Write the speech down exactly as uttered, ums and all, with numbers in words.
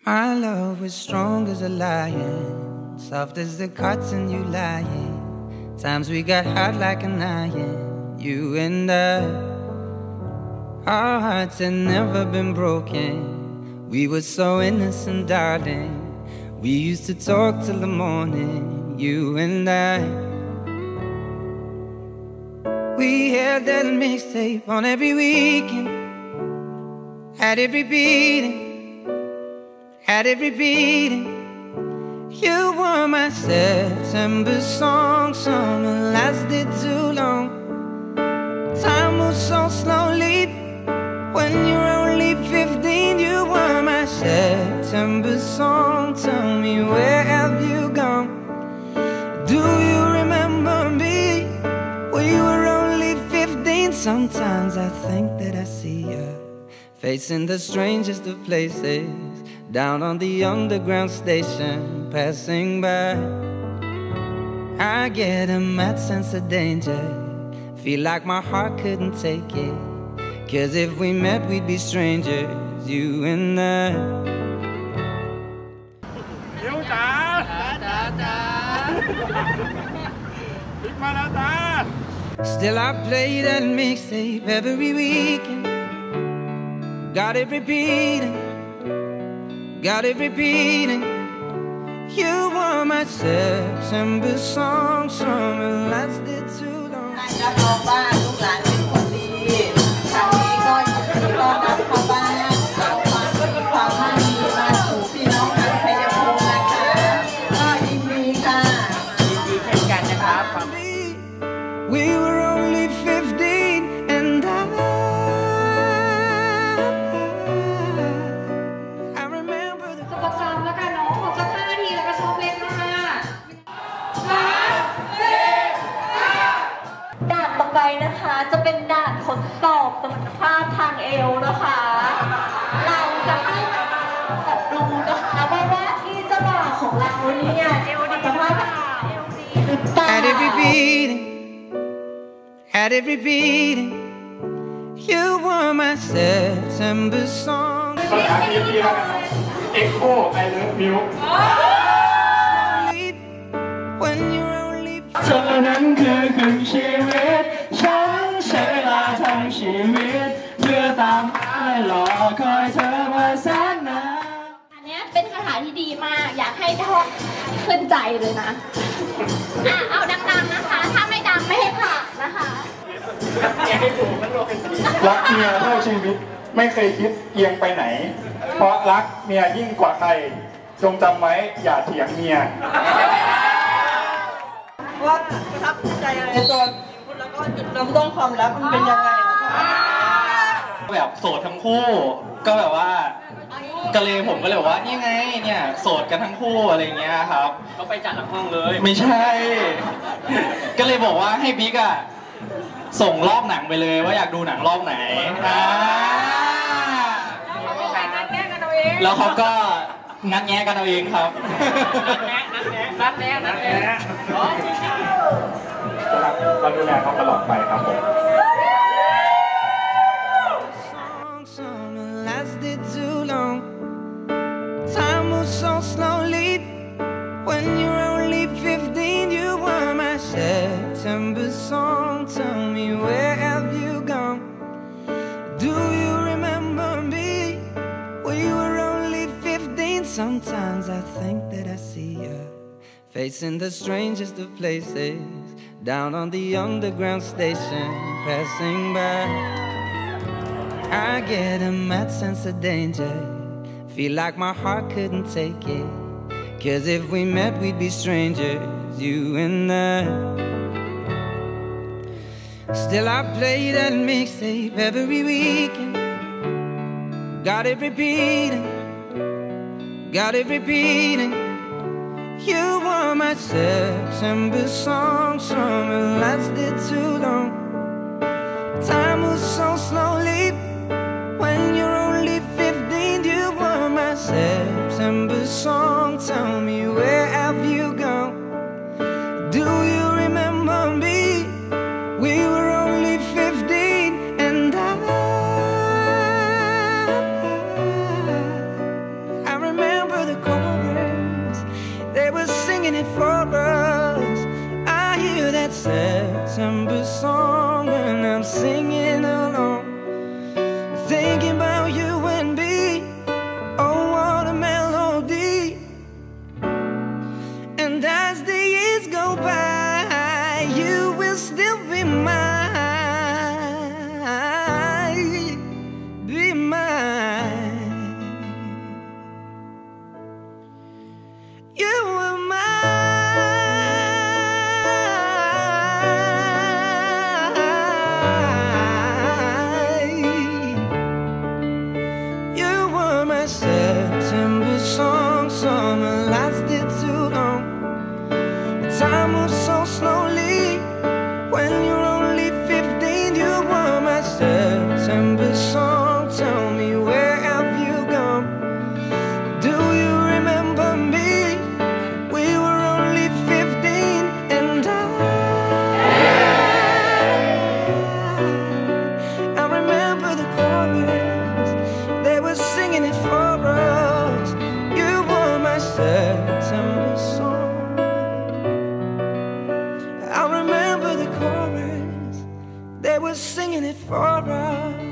My love was strong as a lion, soft as the cotton you lying. Times we got hot like an iron, you and I. Our hearts had never been broken. We were so innocent, darling. We used to talk till the morning, you and I. We had that mixtape on every weekend, had it repeating, had it repeating. You were my September song. Summer lasted too long. Time moves so slowly. When you're only fifteen, you were my September song. Tell me, where have you gone? Do you remember me? We were only fifteen. Sometimes I think that I see you facing the strangest of places, down on the underground station, passing by. I get a mad sense of danger, feel like my heart couldn't take it. Cause if we met, we'd be strangers, you and I. Hiếuจ๋าจ๋าจ๋าพลิกมาแล้วจ้า Still I play that mixtape every weekend. Got it repeating, got it repeating. You were my September song. Summer lasted too long. รับรองว่าลูกหลานเป็นคนดีครั้งนี้ก็ยินดีต้อนรับเข้าบ้านเอาความสุขความมั่นมีมาสู่พี่น้องทางชัยภูมินะคะก็ยินดีค่ะยินดีเช่นกันนะครับ We were only fifteen and I I remember the สุขภาพแล้วกันเนาะขอสักห้านาทีแล้วก็ชอบเล่นมากด่านต่อไปนะคะจะเป็นด่านทดสอบสมรรถภาพทางเอวนะคะเราจะให้แบบดูนะคะว่าว่าที่เจ้าบ่าวของเราเนี่ยเอวดีมากเอวดีหรือเปล่า Had it repeating, had it repeating. You were my September song. ภาษาอังกฤษที่เราเอ็กโคไอเลิฟมิว When you're only เธอนั้นคือครึ่งชีวิตฉันใช้เวลาทั้งชีวิตเพื่อตามหาและรอคอยเธอมาแสนนานอันนี้เป็นคาถาที่ดีมากอยากให้ท่องขึ้นใจเลยนะอ่ะเอาดังๆนะคะถ้าไม่ดังไม่ให้ผ่านนะคะรักเมียเท่าชีวิตไม่เคยคิดเอียงไปไหนเพราะรักเมียยิ่งกว่าใครจงจำไว้อย่าเถียงเมียว่าประทับใจอะไรตัวคุณแล้วก็จุดเริ่มต้นความรักมันเป็นยังไงแบบโสดทั้งคู่ก็แบบว่าก็เลยผมก็เลยบอกว่านี่ไงเนี่ยโสดกันทั้งคู่อะไรเงี้ยครับก็ไปจัดหลังห้องเลยไม่ใช่ ก็เลยบอกว่าให้บิ๊กอะส่งรอบหนังไปเลยว่าอยากดูหนังรอบไหนแล้วเขาก็นัดแงะกันเอาเองครับนัดแงะนัดแงะนัดแงะเราดูแลเขาตลอดไปครับผม Summer lasted too long. Time moves so slowly. When you're only fifteen, you were my September song. Tell me, where have you gone? Do you remember me? We were only fifteen. Sometimes I think that I see you facing the strangest of places, down on the underground station, passing by. I get a mad sense of danger, feel like my heart couldn't take it. Cause if we met, we'd be strangers, you and I. Still I play that mixtape every weekend. Got it repeating, got it repeating. You were my September song. Summer lasted too long. Time moves so slowly. When you're only fifteen, you were my September song. Tell me, where have you gone? Do you remember me? We were only fifteen and I I remember my September song. Summer lasted too long. Time moves so slowly when you're only fifteen. You were my September song. Tell me, where have you gone? Do you remember me? We were only fifteen, and I I remember the chorus. They were singing it for us. You were my September song. I remember the chorus. They were singing it for us.